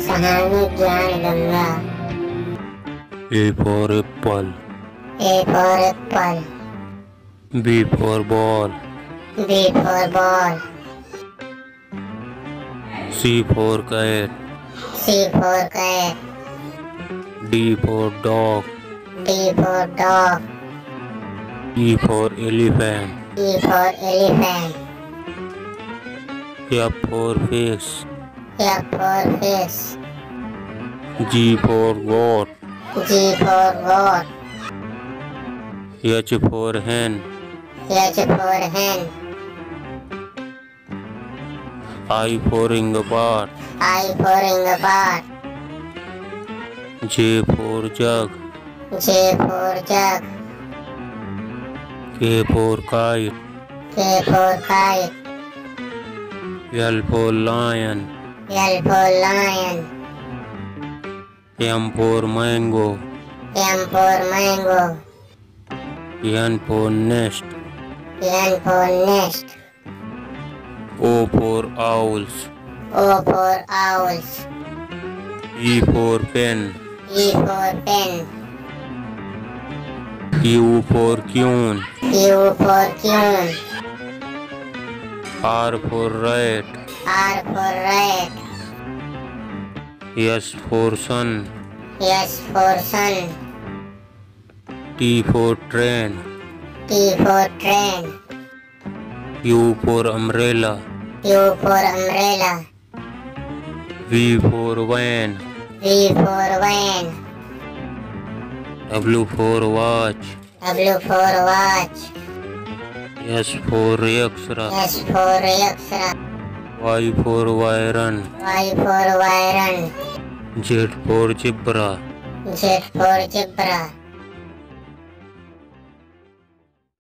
सहानी ज्ञान Ganga. A for apple. A for apple. B for ball. B for ball. C for cat. C for cat. D for dog. D for dog. E for elephant. E for elephant. F for fish. F for fish. G for goat. G for goat. H for hen. H for hen. I for inglebat. I for inglebat. J for jug. J for jug. K for kite. K for kite. L for lion. L for lion. M for mango. M for mango. N for nest. N for nest. O for owls. O for owls. P for pen. E for pen. Q for queen. Q for queen. R for rat. R for rat. S for sun. S for sun. T for train. T for train. U for umbrella. U for umbrella. V for van. V for van. W for watch. W for watch. S for X-ray. S for X-ray. Y for iron. Y for iron. Z for zebra. Z for zebra.